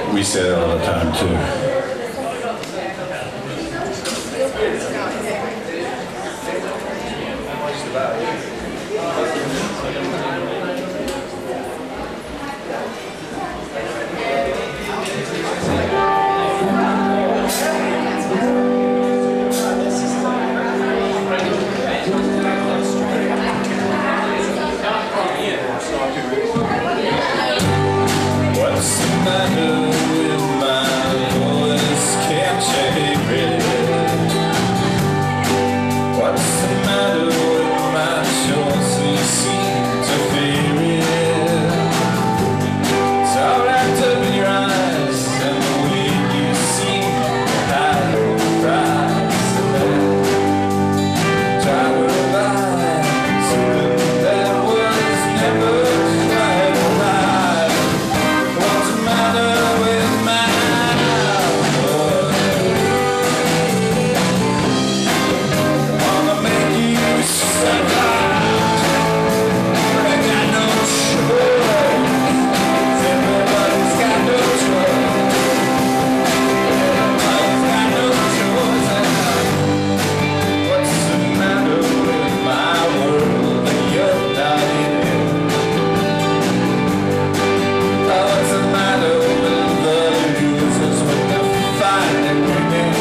We say that all the time too. What's the matter with my voice? Can't you hear it? What's the matter with my choice? You seem to fear it. It's all wrapped up in your eyes and the way you seem to hide your prize. Try to revive something that was never quite alive. What's the matter with my voice? Wanna make you survive, but I got no choice. Everybody's got no choice. Everybody's got no choice. What's the matter with my world that you're not in it? What's the matter with the losers when they find it winning?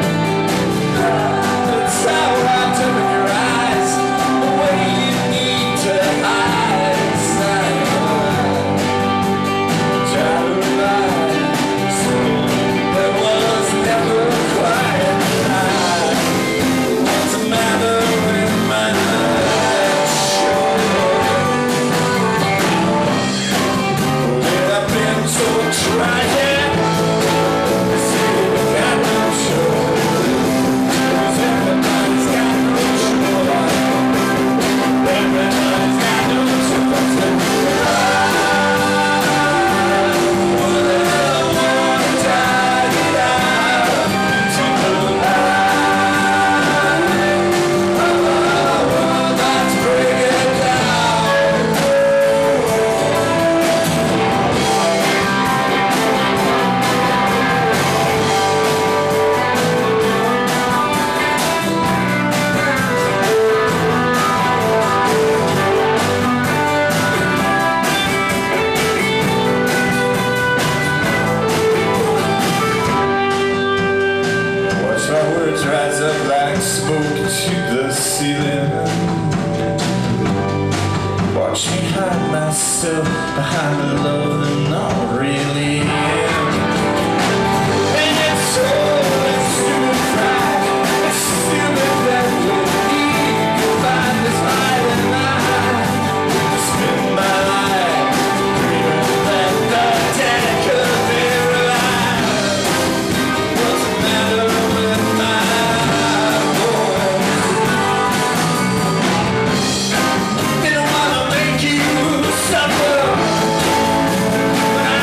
It's all wrapped up in your eyes, the way you need to hide inside your mind. Try to revive something that was never quite alive. What's the matter with my choice? I've been so trying. See, we got no choice. 'Cause everybody's got no choice. Everybody's got no choice. Tide it out into the light. Let's bring it down. Watch my words rise up like smoke to the ceiling. Watch me hide myself behind a love that I'm not really in. And it's so stupid pride. It's stupid that we need to find this light and line. Spend my life dreaming that the dead could be revived. What's the matter with my voice? Didn't wanna make you suffer, but I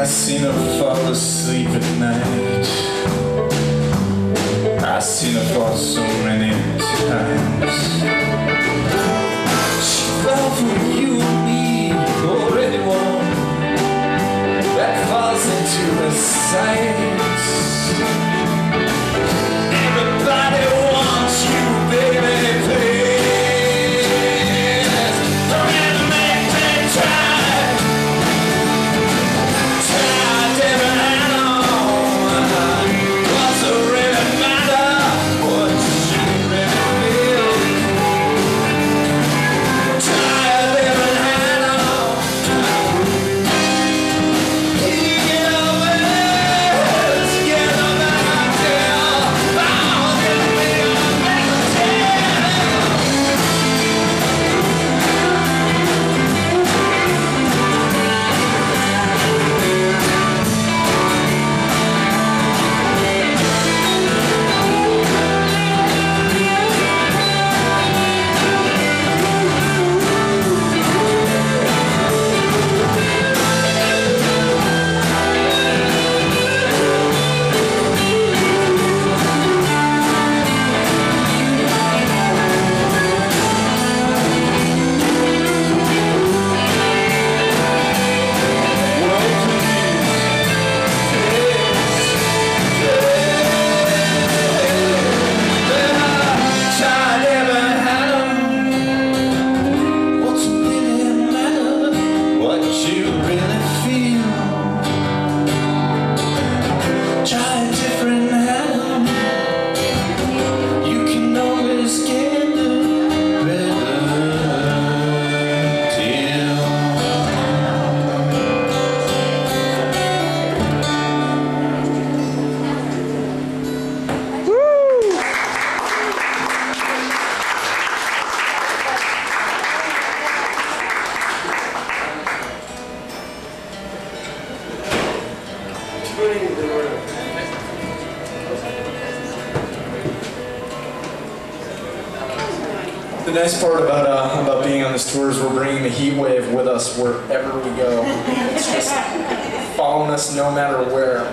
I seen her fall asleep at night. I seen her fall so many times. She fell for you and me, or anyone that falls into her sights. Everybody wants you, baby, please. Don't ever make me try. The nice part about being on this tour is we're bringing the heat wave with us wherever we go. It's just following us no matter where.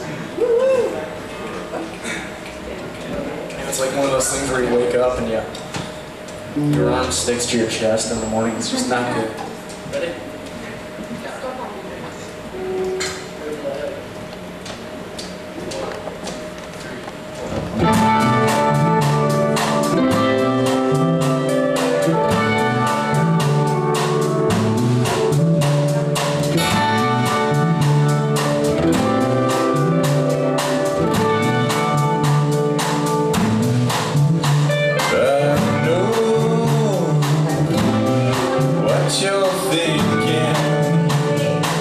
And it's like one of those things where you wake up and your arm sticks to your chest in the morning. It's just not good. Ready? You're thinking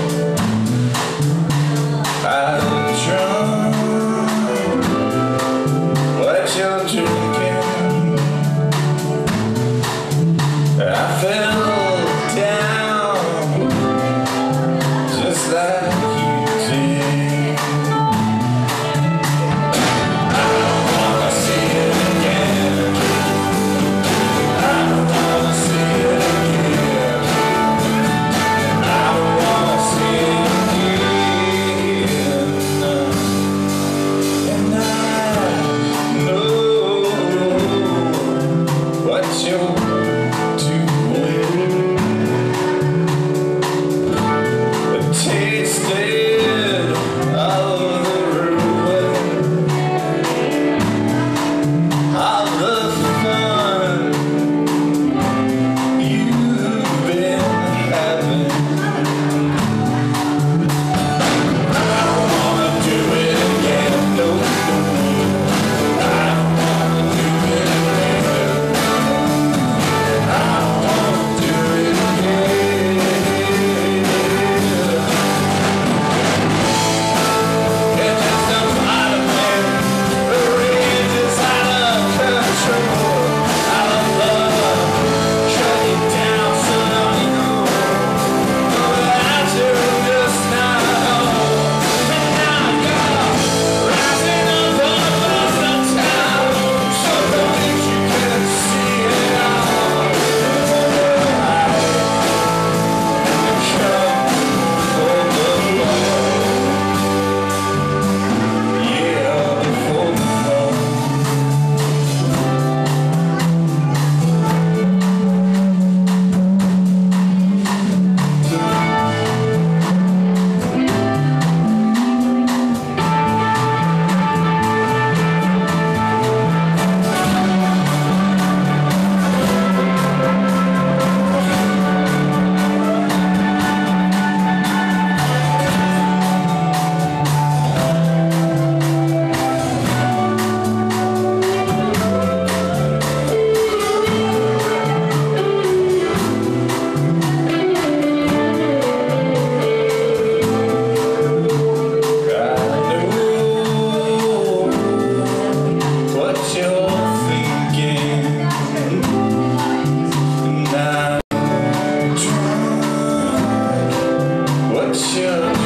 ocean.